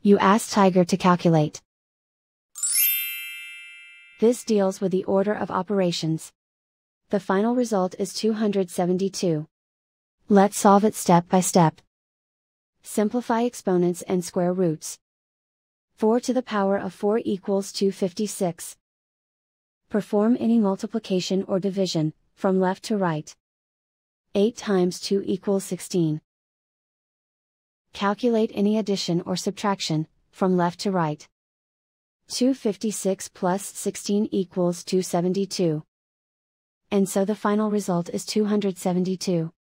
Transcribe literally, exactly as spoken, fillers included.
You ask Tiger to calculate. This deals with the order of operations. The final result is two hundred seventy-two. Let's solve it step by step. Simplify exponents and square roots. four to the power of four equals two hundred fifty-six. Perform any multiplication or division, from left to right. eight times two equals sixteen. Calculate any addition or subtraction, from left to right. two hundred fifty-six plus sixteen equals two hundred seventy-two. And so the final result is two hundred seventy-two.